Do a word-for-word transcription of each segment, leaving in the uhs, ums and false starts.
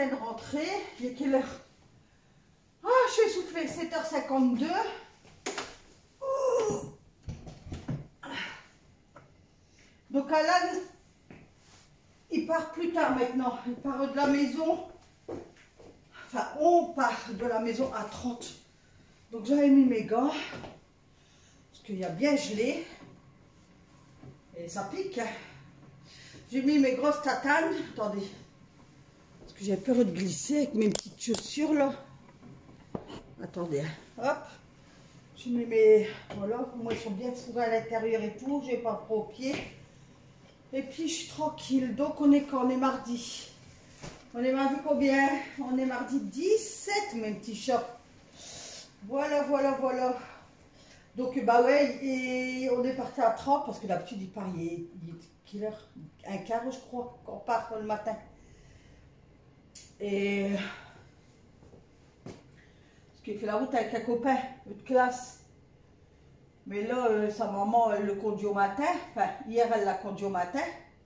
train de rentrer. Il est quelle heure? Ah, je suis essoufflée, sept heures cinquante-deux. Ouh. Donc Alan, il part plus tard maintenant. Il part de la maison. Enfin, on part de la maison à trente. Donc j'avais mis mes gants. Parce qu'il y a bien gelé. Et ça pique. J'ai mis mes grosses tatanes. Attendez. Parce que j'ai peur de glisser avec mes petites chaussures là. Attendez. Hop. J'ai mis mes... Voilà. Moi ils sont bien fourrés à l'intérieur et tout. J'ai pas froid aux pieds. Et puis je suis tranquille. Donc on est quand? On est mardi. On est mardi combien? On est mardi dix-sept, mes petits chats. Voilà, voilà, voilà. Donc bah ouais, et on est parti à trente parce que d'habitude il part, il est, il est quelle heure? Un quart je crois, quand on part le matin. Et... Parce qu'il fait la route avec un copain de classe. Mais là, euh, sa maman, elle le conduit au matin. Enfin, hier, elle l'a conduit au matin.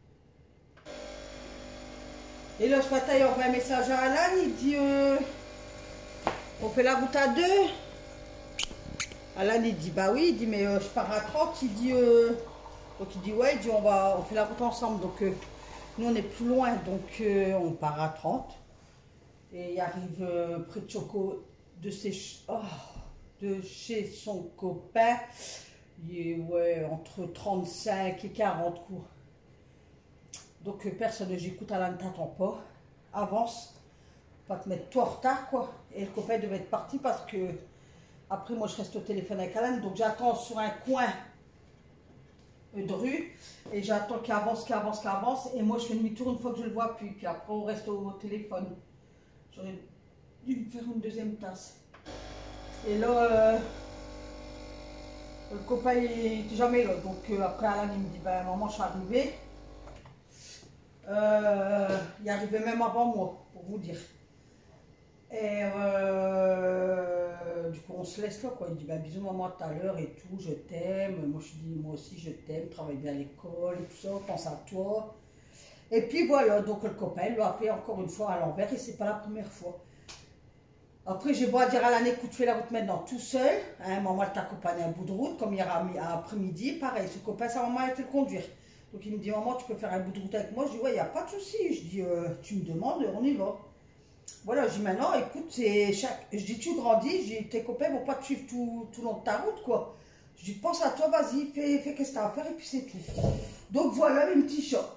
Et là, ce matin, il envoie un message à Alan. Il dit, euh, on fait la route à deux. Alan, il dit, bah oui. Il dit, mais euh, je pars à trente. Il dit, euh, donc il dit, ouais. Il dit, on, va, on fait la route ensemble. Donc, euh, nous, on est plus loin. Donc, euh, on part à trente. Et il arrive euh, près de Choco, de ses... Oh. De chez son copain, il est ouais, entre trente-cinq et quarante coups. Donc personne, j'écoute Alan, t'attends pas, avance, pas te mettre toi en retard quoi. Et le copain devait être parti parce que après moi je reste au téléphone avec Alan, donc j'attends sur un coin de rue et j'attends qu'il avance, qu'il avance, qu'il avance et moi je fais demi-tour une fois que je le vois puis, puis après on reste au téléphone. J'aurais dû me faire une deuxième tasse. Et là, euh, le copain il n'était jamais là. Donc euh, après Alan il me dit, ben maman je suis arrivée. Euh, il est arrivé même avant moi, pour vous dire. Et euh, du coup on se laisse là quoi. Il dit, ben bisous maman à tout à l'heure et tout, je t'aime. Moi je dis, moi aussi je t'aime, travaille bien à l'école et tout ça, pense à toi. Et puis voilà, donc le copain lui a fait encore une fois à l'envers et c'est pas la première fois. Après, j'ai beau à dire à Alan, écoute, fais la route maintenant tout seul. Hein, maman, elle t'accompagne à un bout de route, comme hier après-midi. Pareil, ce copain, sa maman, elle était le conduire. Donc, il me dit, maman, tu peux faire un bout de route avec moi? Je dis, ouais, il n'y a pas de souci. Je dis, euh, tu me demandes, on y va. Voilà, je dis, maintenant, écoute, c'est chaque... Je dis, tu grandis. Je dis, tes copains ne vont pas te suivre tout, tout le long de ta route, quoi. Je dis, pense à toi, vas-y, fais, fais qu'est-ce que tu as à faire, et puis c'est tout. Donc, voilà, mes petits chats.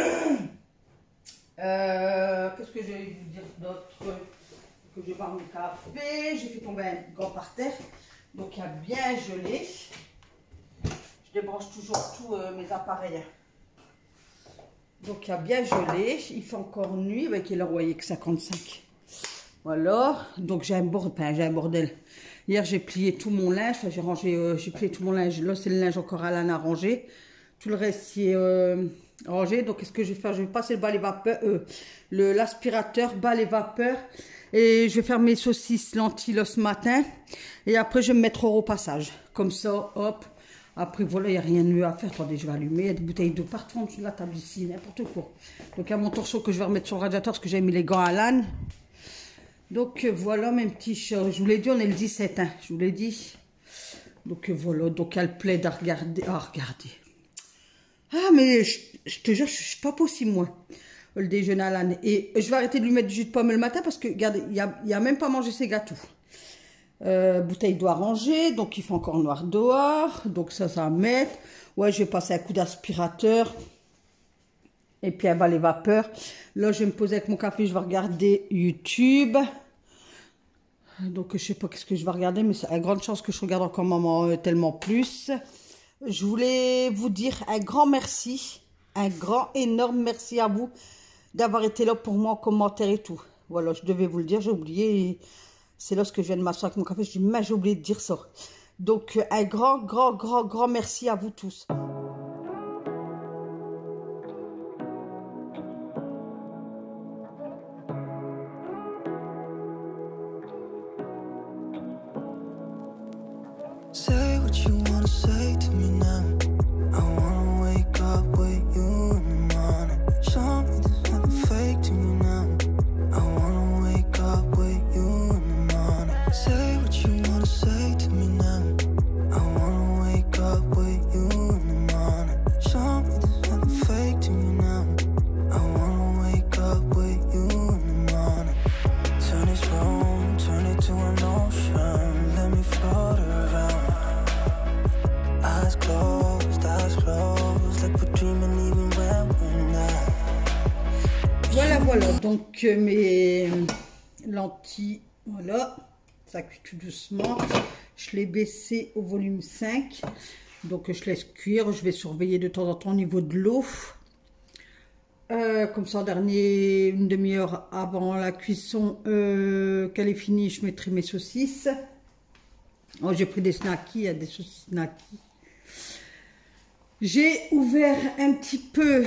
euh, qu'est-ce que j'ai vous dire d'autre? Que je vais boire mon café, j'ai fait tomber un gant par terre, donc il a bien gelé. Je débranche toujours tous euh, mes appareils. Donc il a bien gelé, il fait encore nuit, avec il a envoyé que cinquante-cinq. Voilà, donc j'ai un bordel, j'ai un bordel. Hier j'ai plié tout mon linge, enfin, j'ai rangé, euh, j'ai plié tout mon linge, là c'est le linge encore à Alan à ranger. Tout le reste est euh, rangé, donc qu'est-ce que je vais faire? Je vais passer le balai vapeur, euh, l'aspirateur, balai vapeur. Et je vais faire mes saucisses lentilles là ce matin. Et après, je vais me mettre au repassage. Comme ça, hop. Après, voilà, il n'y a rien de mieux à faire. Attendez, je vais allumer. Il y a des bouteilles d'eau partout en dessous de la table ici. N'importe quoi. Donc, il y a mon torchon que je vais remettre sur le radiateur parce que j'ai mis les gants à Alan. Donc, voilà mes petits chats. Je vous l'ai dit, on est le dix-sept. Hein, je vous l'ai dit. Donc, voilà. Donc, elle plaide à regarder. Ah, regardez. Ah, mais je, je te jure, je ne suis pas possible, moi. Le déjeuner à Alan. Et je vais arrêter de lui mettre du jus de pomme le matin parce que, regardez, il a, il a même pas mangé ses gâteaux. Euh, bouteille d'eau à ranger, donc il fait encore noir dehors. Donc ça, ça va mettre. Ouais, je vais passer un coup d'aspirateur. Et puis, elle va les vapeurs. Là, je vais me poser avec mon café, je vais regarder YouTube. Donc, je sais pas qu'est-ce que je vais regarder, mais c'est une grande chance que je regarde encore Maman euh, tellement plus. Je voulais vous dire un grand merci. Un grand, énorme merci à vous d'avoir été là pour moi en commentaire et tout. Voilà, je devais vous le dire, j'ai oublié. C'est lorsque je viens de m'asseoir avec mon café, je dis, mais j'ai oublié de dire ça. Donc, un grand, grand, grand, grand merci à vous tous. Say what you wanna say to me now. I wanna wake up with you in the morning. Show me there's nothing fake to me now. I wanna donc mes lentilles, voilà, ça cuit tout doucement. Je l'ai baissé au volume cinq, donc je laisse cuire. Je vais surveiller de temps en temps au niveau de l'eau. Euh, comme ça, en dernier, une demi-heure avant la cuisson, euh, qu'elle est finie, je mettrai mes saucisses. Oh, j'ai pris des snackies, il y a des saucisses snackies. J'ai ouvert un petit peu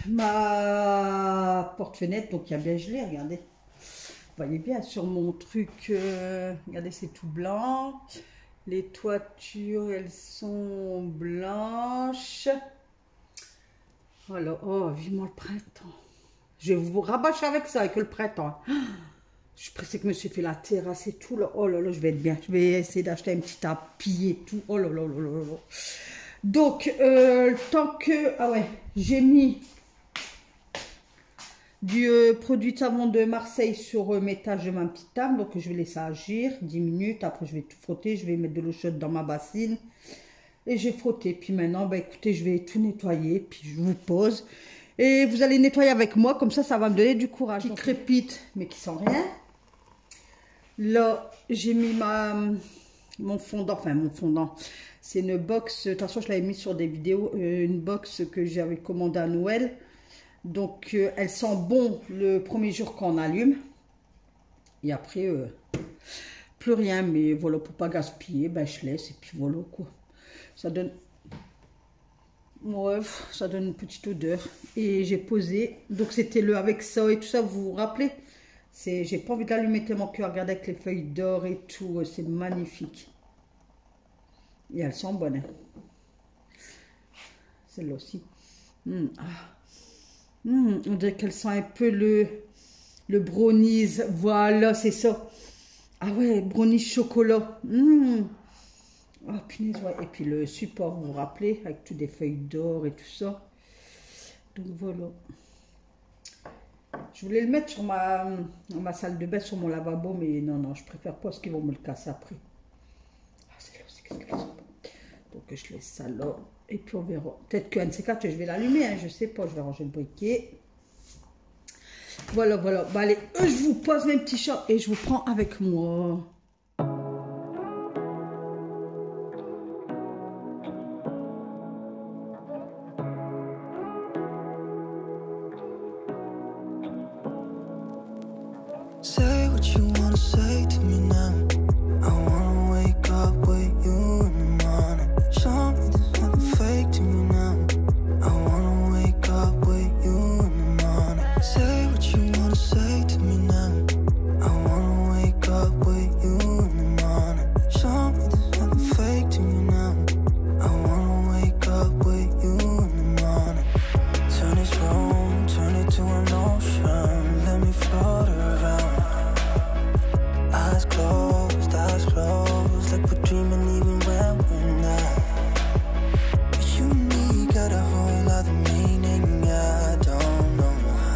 ma porte-fenêtre, donc il y a bien gelé, regardez. Vous voyez bien sur mon truc, euh, regardez, c'est tout blanc. Les toitures, elles sont blanches. Voilà, oh, vivement le printemps. Je vais vous rabâcher avec ça, avec le printemps. Je suis pressée que je me suis fait la terrasse et tout. Là. Oh là là, je vais être bien. Je vais essayer d'acheter un petit tapis et tout. Oh là là là là là. Donc, euh, tant que... Ah ouais, j'ai mis du euh, produit de savon de Marseille sur euh, mes taches de ma petite table. Donc, je vais laisser agir dix minutes. Après, je vais tout frotter. Je vais mettre de l'eau chaude dans ma bassine. Et j'ai frotté. Puis maintenant, bah, écoutez, je vais tout nettoyer. Puis je vous pose. Et vous allez nettoyer avec moi. Comme ça, ça va me donner du courage. Qui crépite, mais qui sent rien. Là, j'ai mis ma, mon fondant. Enfin, mon fondant. C'est une box. De toute façon, je l'avais mis sur des vidéos. Euh, une box que j'avais commandée à Noël. Donc, euh, elle sent bon le premier jour qu'on allume. Et après, euh, plus rien. Mais voilà, pour pas gaspiller, ben, je laisse. Et puis voilà, quoi. Ça donne... Ouais, ça donne une petite odeur. Et j'ai posé. Donc, c'était le avec ça et tout ça, vous vous rappelez? J'ai pas envie d'allumer tellement que regardez avec les feuilles d'or et tout. C'est magnifique. Et elles sont bonnes. Hein. Celle-là aussi. Mmh. Ah. Mmh. On dirait qu'elle sent un peu le, le brownies. Voilà, c'est ça. Ah ouais, brownies chocolat. Mmh. Oh punaise, ouais. Et puis le support, vous vous rappelez, avec toutes des feuilles d'or et tout ça. Donc voilà. Je voulais le mettre sur ma, dans ma salle de bain, sur mon lavabo, mais non, non, je préfère pas parce qu'ils vont me le casser après. Ah, c'est là, c'est qu'est-ce qu'elles sont. Donc je laisse ça là. Et puis on verra. Peut-être qu'un de ces quatre, je vais l'allumer, hein, je sais pas, je vais ranger le briquet. Voilà, voilà. Bah allez, je vous pose mes petits chats et je vous prends avec moi. Say what you wanna say to me now. I wanna wake up with you in the morning. Show me there's nothing fake to me now. I wanna wake up with you in the morning. Say what you wanna say to me now. I wanna wake up with you in the morning. Show me there's nothing fake to me now. I wanna wake up with you in the morning. Turn this room, turn it to an ocean. Let me float around. Eyes closed, eyes closed, like we're dreaming even when we're not. You and me got a whole other meaning, I don't know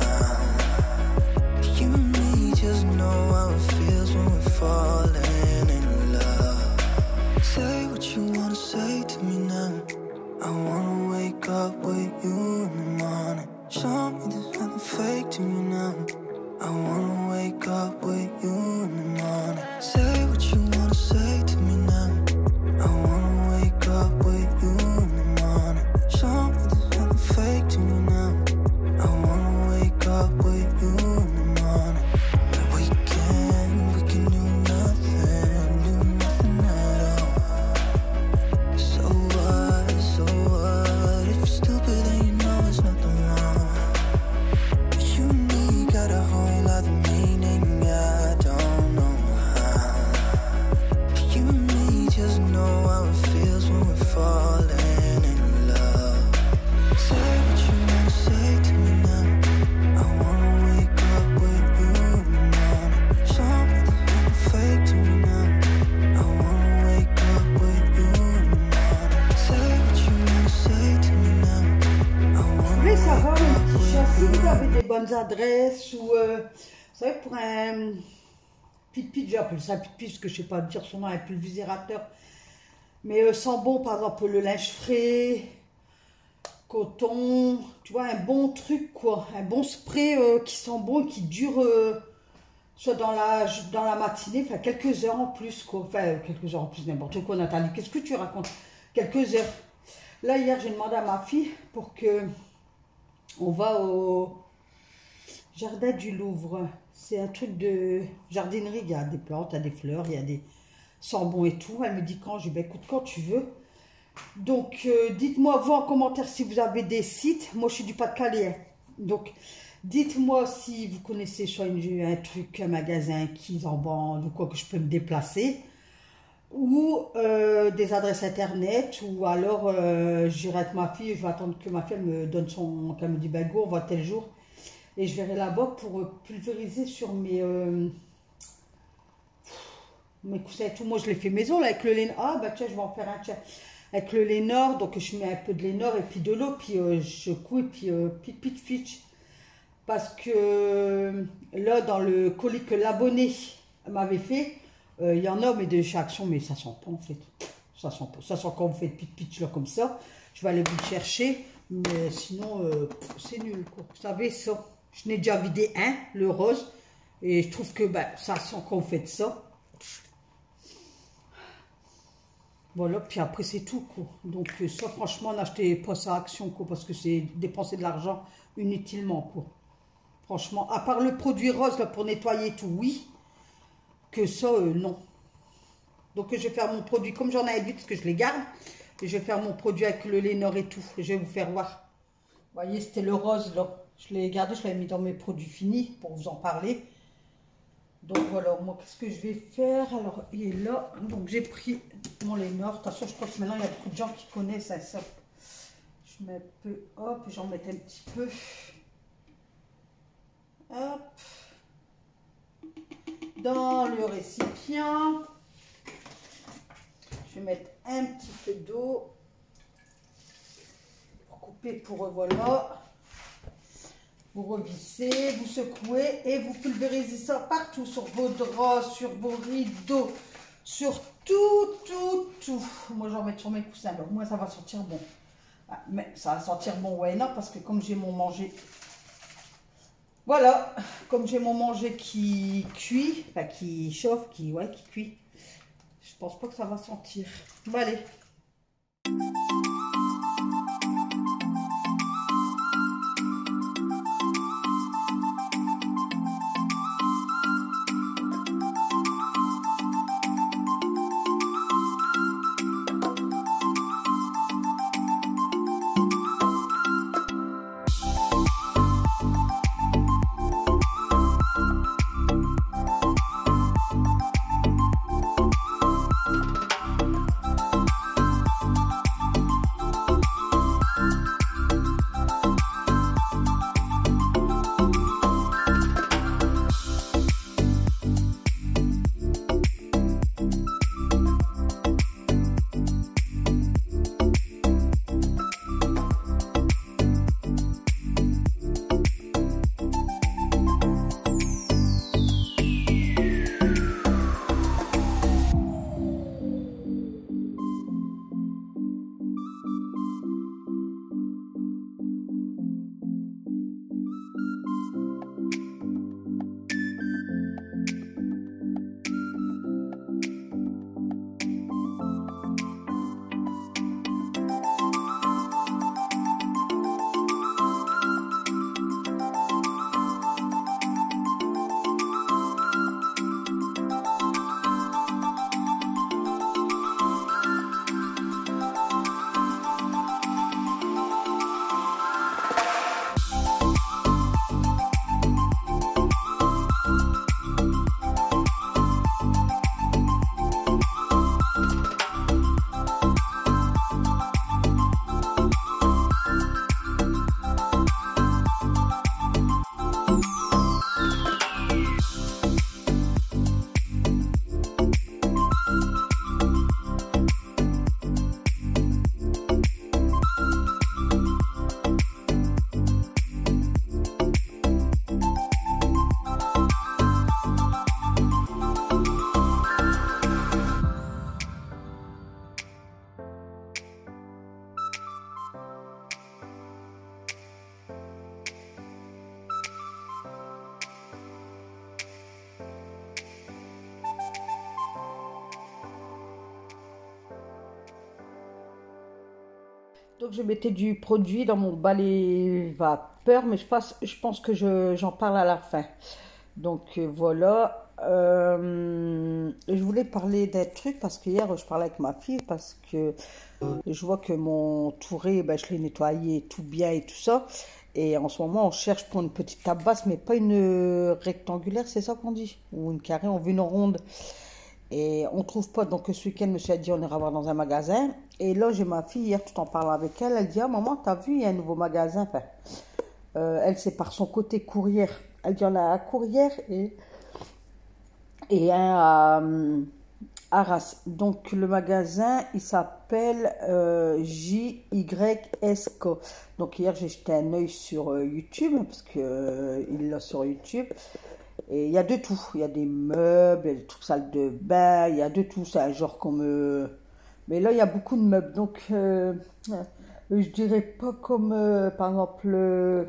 how. You and me just know how it feels when we're falling in love. Say what you wanna say to me now. I wanna wake up with you in the morning. Show me there's nothing fake to me now. I wanna wake up with you in the morning. Say what you wanna say to me now. I wanna wake up with you in the morning. Show me there's nothing fake to me now. I wanna wake up with you in the morning. We can, we can do nothing, do nothing at all. So what, so what? If you're stupid then you know there's nothing wrong. You and me got a whole other meaning, I don't know how. You and me just know how it feels when we're falling in love. Say what you wanna say to me now. I wanna wake up with you in the morning. Show me there's nothing fake to me now. I wanna wake up with you in the morning. Say what you wanna say to me now. I Je wanna voulais savoir, wake un up petit chat, si with vous you. avez des bonnes adresses ou, euh, vous savez, pour un pit-pit, j'appelle ça pit-pit parce que je ne sais pas dire son nom, un pulvérisateur, mais euh, sans bon, par exemple, le linge frais, coton, tu vois, un bon truc quoi, un bon spray euh, qui sent bon et qui dure euh, soit dans la, dans la matinée, enfin quelques heures en plus quoi, enfin quelques heures en plus, n'importe quoi Nathalie, qu'est-ce que tu racontes? Quelques heures. Là hier j'ai demandé à ma fille pour que on va au jardin du Louvre, c'est un truc de jardinerie, il y a des plantes, il y a des fleurs, il y a des sambons et tout, elle me dit quand, je dis ben écoute quand tu veux. Donc, euh, dites-moi vous en commentaire si vous avez des sites. Moi, je suis du Pas-de-Calais. Donc, dites-moi si vous connaissez soit une, un truc, un magasin qui en vend ou quoi que je peux me déplacer. Ou euh, des adresses internet. Ou alors, euh, j'irai avec ma fille. Je vais attendre que ma fille me donne son... qu'elle me dit, ben go, on va tel jour. Et je verrai là-bas pour pulvériser sur mes... Euh, mes coussins et tout. Moi, je l'ai fait maison là avec le lait. Ah, bah tiens, je vais en faire un tiens. Avec le Lénor, donc je mets un peu de Lénor et puis de l'eau, puis euh, je couds et puis euh, pit pit fitch. Parce que euh, là, dans le colis que l'abonné m'avait fait, il euh, y en a, mais de chez Action, mais ça sent pas en fait. Ça sent pas. Ça sent quand vous faites pit pitch là comme ça. Je vais aller vous le chercher, mais sinon, euh, c'est nul quoi. Vous savez ça. Je n'ai déjà vidé un, le rose, et je trouve que bah, ça sent quand vous faites ça. Voilà, puis après c'est tout quoi. Donc ça franchement n'achetez pas ça à Action quoi, parce que c'est dépenser de l'argent inutilement quoi. Franchement, à part le produit rose là pour nettoyer tout, oui. Que ça, euh, non. Donc je vais faire mon produit comme j'en ai dit, parce que je les garde. Et je vais faire mon produit avec le Lénor et tout. Et je vais vous faire voir. Vous voyez, c'était le rose là. Je l'ai gardé, je l'ai mis dans mes produits finis pour vous en parler. Donc voilà, moi qu'est-ce que je vais faire? Alors il est là, donc j'ai pris mon Lénor. De toute façon, je crois que maintenant il y a beaucoup de gens qui connaissent ça. ça. Je mets un peu, hop, j'en mets un petit peu. Hop. Dans le récipient. Je vais mettre un petit peu d'eau. Pour couper, pour voilà. Vous revissez, vous secouez et vous pulvérisez ça partout, sur vos draps, sur vos rideaux, sur tout, tout, tout. Moi, j'en mets sur mes coussins, donc moi, ça va sentir bon. Ah, mais ça va sentir bon, ouais, non, parce que comme j'ai mon manger, voilà, comme j'ai mon manger qui cuit, enfin qui chauffe, qui, ouais, qui cuit, je pense pas que ça va sentir. Bon, allez. Donc je mettais du produit dans mon balai vapeur, mais je pense, je pense que je, j'en parle à la fin. Donc euh, voilà. Euh, je voulais parler d'un truc parce que hier je parlais avec ma fille parce que je vois que mon touré, ben, je l'ai nettoyé tout bien et tout ça. Et en ce moment on cherche pour une petite tabasse, mais pas une rectangulaire, c'est ça qu'on dit? Ou une carrée, on veut une ronde. Et on trouve pas, donc ce week-end, monsieur a dit on ira voir dans un magasin. Et là, j'ai ma fille, hier, tout en parlant avec elle, elle dit, ah maman, t'as vu, il y a un nouveau magasin. Enfin, euh, elle, c'est par son côté courrière. Elle dit, on a un courrière et, et un à euh, Arras. Donc, le magasin, il s'appelle euh, J Y S K. Donc, hier, j'ai jeté un œil sur euh, YouTube, parce qu'il euh, l'a sur YouTube. Et il y a de tout, il y a des meubles, il y a des trucs salle de bain, il y a de tout, c'est un genre comme... Euh... Mais là, il y a beaucoup de meubles, donc euh, je dirais pas comme, euh, par exemple, euh,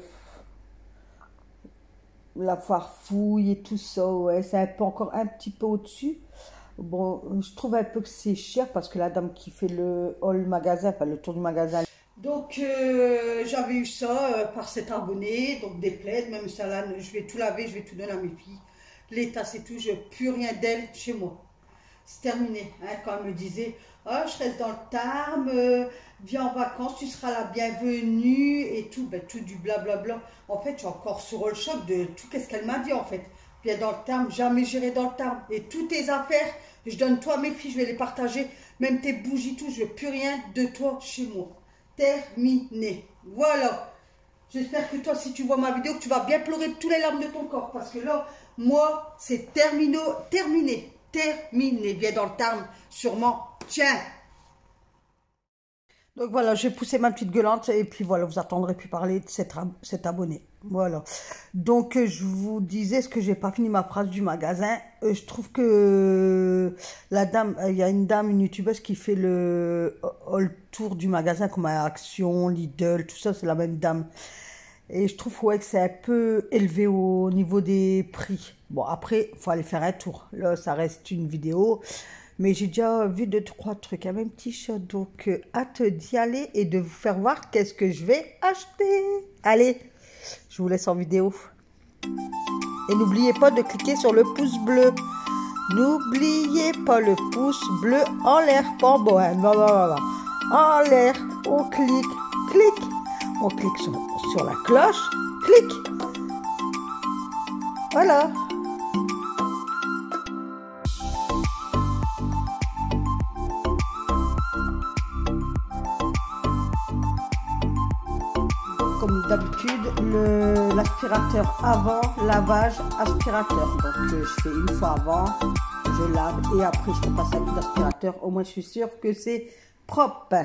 la foire fouille et tout ça, ouais, c'est un peu encore un petit peu au-dessus. Bon, je trouve un peu que c'est cher parce que la dame qui fait le hall magasin, enfin le tour du magasin. Donc euh, j'avais eu ça euh, par cet abonné, donc des plaids, même ça là, je vais tout laver, je vais tout donner à mes filles. Les tasses et tout, je n'ai plus rien d'elle chez moi. C'est terminé, hein, quand elle me disait, oh, je reste dans le Tarn, euh, viens en vacances, tu seras la bienvenue et tout, ben, tout du blablabla. En fait, je suis encore sur le choc de tout ce qu'elle m'a dit en fait. Viens dans le Tarn, jamais j'irai dans le Tarn. Et toutes tes affaires, je donne toi à mes filles, je vais les partager. Même tes bougies, tout, je veux plus rien de toi chez moi. Terminé. Voilà. J'espère que toi, si tu vois ma vidéo, que tu vas bien pleurer de toutes les larmes de ton corps. Parce que là, moi, c'est terminé, terminé, terminé. Viens dans le Tarn, sûrement. Tiens. Donc voilà, j'ai poussé ma petite gueulante et puis voilà, vous attendrez plus parler de cet, cet abonné. Voilà. Donc euh, je vous disais ce que j'ai pas fini ma phrase du magasin. Euh, je trouve que euh, la dame, il euh, y a une dame, une youtubeuse qui fait le all tour du magasin comme à Action, Lidl, tout ça, c'est la même dame. Et je trouve ouais, que c'est un peu élevé au niveau des prix. Bon après, il faut aller faire un tour. Là, ça reste une vidéo. Mais j'ai déjà vu deux, trois trucs, un même petit chat. Donc, euh, hâte d'y aller et de vous faire voir qu'est-ce que je vais acheter. Allez, je vous laisse en vidéo. Et n'oubliez pas de cliquer sur le pouce bleu. N'oubliez pas le pouce bleu en l'air. Pas bon, hein, non, non, non, non. En l'air, on clique, clique. On clique sur, sur la cloche, clique. Voilà. Comme d'habitude, l'aspirateur avant, lavage, aspirateur. Donc euh, je fais une fois avant, je lave et après je repasse avec l'aspirateur. Au moins je suis sûre que c'est propre.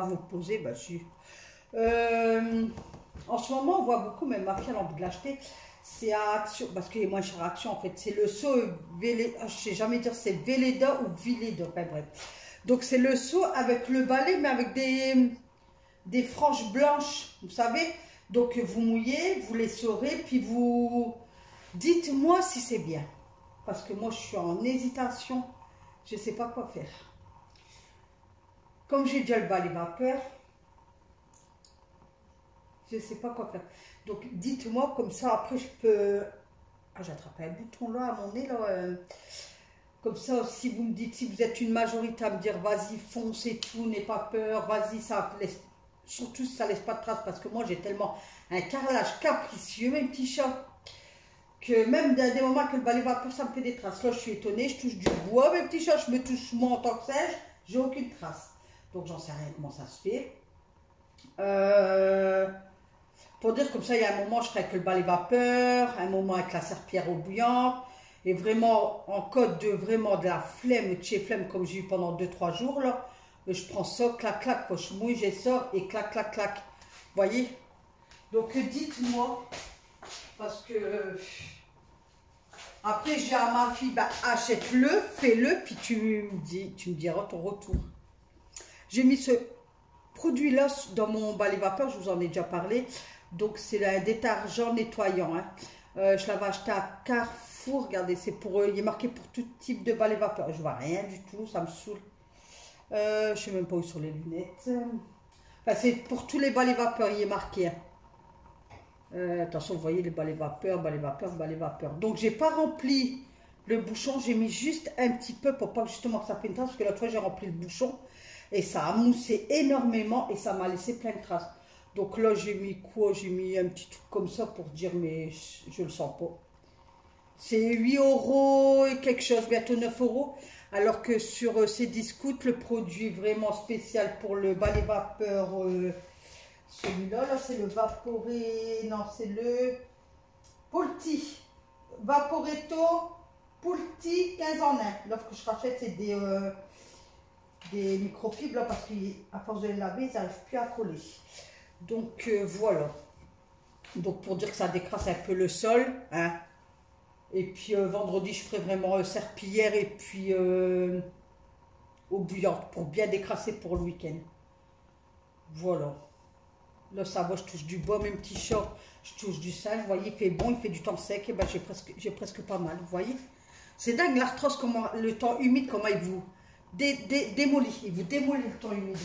vous poser, bah si. Euh, en ce moment, on voit beaucoup, même ma fille a envie de l'acheter. C'est à Action, parce qu'il est moins cher à Action en fait. C'est le seau Véleda, je sais jamais dire c'est Véleda ou Véleda, enfin bref. Donc c'est le seau avec le balai, mais avec des, des franges blanches, vous savez. Donc vous mouillez, vous les saurez, puis vous dites-moi si c'est bien. Parce que moi je suis en hésitation, je ne sais pas quoi faire. Comme j'ai déjà le balai vapeur, je ne sais pas quoi faire. Donc dites-moi, comme ça après je peux... Ah, j'ai attrapé un bouton là à mon nez là. Euh... Comme ça, si vous me dites, si vous êtes une majorité à me dire vas-y, fonce et tout, n'aie pas peur, vas-y, ça laisse... Surtout si ça laisse pas de traces, parce que moi j'ai tellement un carrelage capricieux, mes petits chats, que même dans des moments que le balai vapeur, ça me fait des traces. Là, je suis étonnée, je touche du bois, mes petits chats, je me touche moi en tant que sèche, j'ai aucune trace. Donc j'en sais rien comment ça se fait. Euh... Pour dire comme ça, il y a un moment, je ferai avec le balai vapeur, un moment avec la serpillière eau bouillante, et vraiment en code de vraiment de la flemme, de chez flemme comme j'ai eu pendant deux trois jours là, je prends ça, clac clac, quand je mouille, je sors et clac clac clac. Vous voyez? Donc dites-moi, parce que après j'ai à ma fille, bah, achète-le, fais-le, puis tu me dis, tu me diras ton retour. J'ai mis ce produit là dans mon balai vapeur, je vous en ai déjà parlé. Donc c'est un détergent nettoyant. Hein. Euh, je l'avais acheté à Carrefour. Regardez, c'est pour il est marqué pour tout type de balai vapeur. Je vois rien du tout, ça me saoule. Euh, je ne sais même pas où sont les lunettes. Enfin, c'est pour tous les balais vapeur, il est marqué. Hein. Euh, attention, vous voyez les balais vapeur, balai vapeur, balai vapeur. Donc j'ai pas rempli le bouchon, j'ai mis juste un petit peu pour pas justement que ça fait une trace, parce que l'autre fois j'ai rempli le bouchon et ça a moussé énormément et ça m'a laissé plein de traces. Donc là, j'ai mis quoi? J'ai mis un petit truc comme ça pour dire, mais je, je le sens pas. C'est huit euros et quelque chose, bientôt neuf euros. Alors que sur euh, ces discounts, le produit vraiment spécial pour le balai vapeur, euh, celui-là, là, c'est le Vaporé, non, c'est le Pulti. Vaporetto Pulti quinze en un. L'offre que je rachète, c'est des, euh, des microfibres, là, parce qu'à force de les laver, ils n'arrivent plus à coller. Donc euh, voilà, donc pour dire que ça décrasse un peu le sol, hein. Et puis euh, vendredi je ferai vraiment euh, serpillière et puis euh, eau bouillante pour bien décrasser pour le week-end. Voilà, là ça va, je touche du bois, mes petits chats, je touche du sable, vous voyez, il fait bon, il fait du temps sec, et ben j'ai presque, j'ai presque pas mal, vous voyez. C'est dingue l'arthrose, comment le temps humide, comment il vous dé, dé, démolit, il vous démolit le temps humide.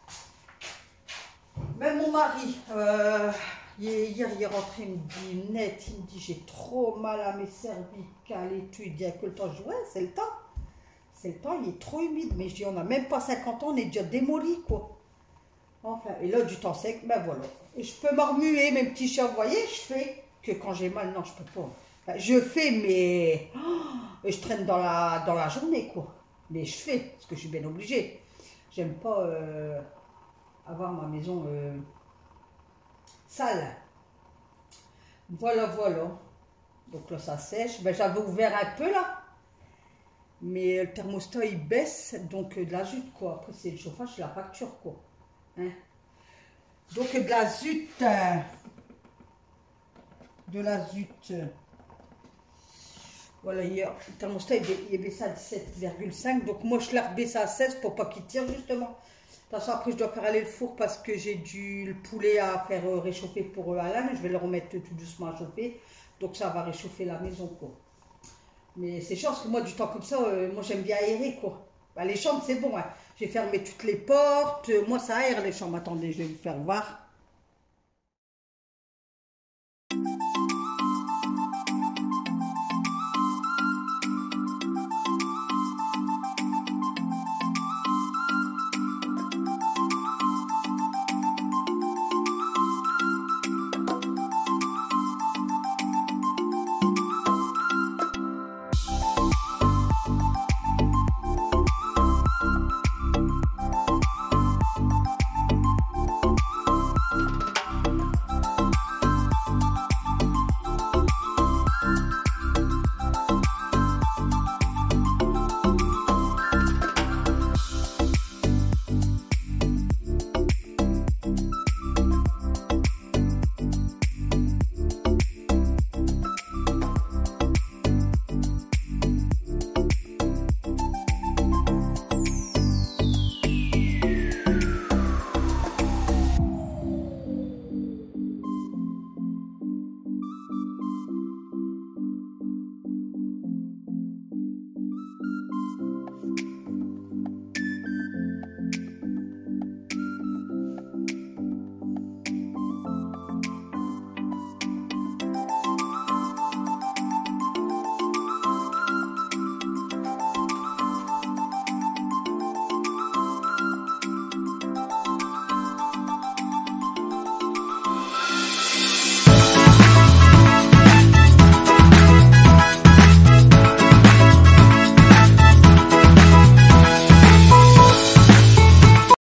Même mon mari, euh, hier il est rentré, il me dit net, il me dit j'ai trop mal à mes cervicales et tout. Il dit que le temps, je dis ouais, c'est le temps. C'est le temps, il est trop humide. Mais je dis on n'a même pas cinquante ans, on est déjà démoli quoi. Enfin, et là du temps sec, ben voilà. Et je peux m'armuer, mes petits chats, vous voyez, je fais que quand j'ai mal, non, je peux pas. Enfin, je fais, mais oh, je traîne dans la, dans la journée quoi. Mais je fais, parce que je suis bien obligée. J'aime pas. Euh, avoir ma maison euh, sale. Voilà, voilà. Donc là, ça sèche. Ben, j'avais ouvert un peu là. Mais le thermostat, il baisse. Donc euh, de la zut, quoi. Après, c'est le chauffage, c'est la facture, quoi. Hein? Donc de la zut. Euh, de la zut. Euh, voilà, hier, le thermostat, il, il est baissé à dix-sept virgule cinq. Donc moi, je l'ai rebaissé à seize pour pas qu'il tire, justement. De toute façon, après, je dois faire aller le four parce que j'ai du le poulet à faire euh, réchauffer pour euh, Alain. Je vais le remettre tout doucement à chauffer. Donc, ça va réchauffer la maison, quoi. Mais c'est chiant parce que moi, du temps comme ça, euh, moi, j'aime bien aérer, quoi. Bah, les chambres, c'est bon, hein. J'ai fermé toutes les portes. Moi, ça aère les chambres. Attendez, je vais vous faire voir.